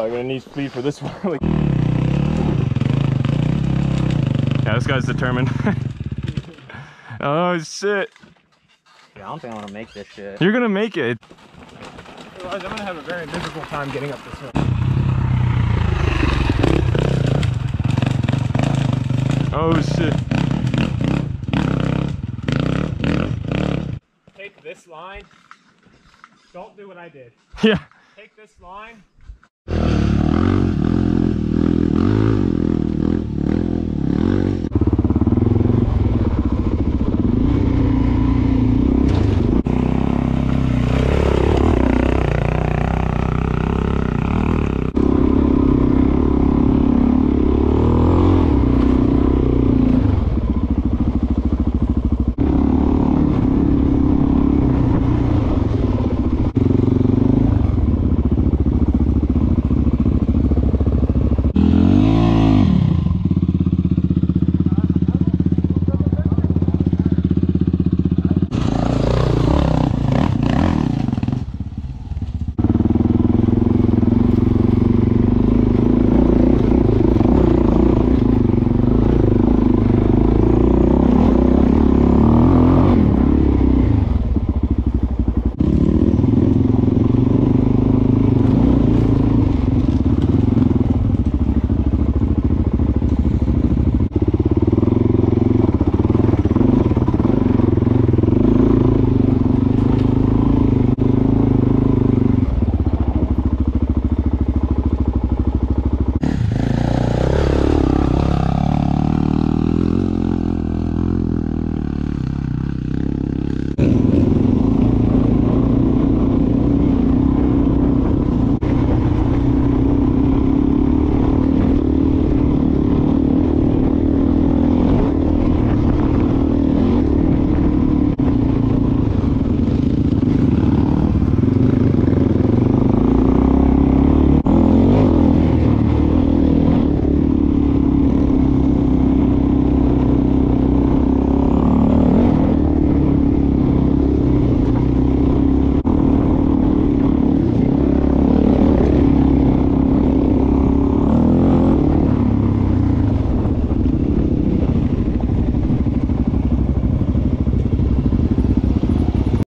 I'm gonna need speed for this one. Yeah, this guy's determined. Oh shit. Yeah, I don't think I'm gonna make this shit. You're gonna make it. Otherwise, I'm gonna have a very miserable time getting up this hill. Oh shit. Take this line. Don't do what I did. Yeah. Take this line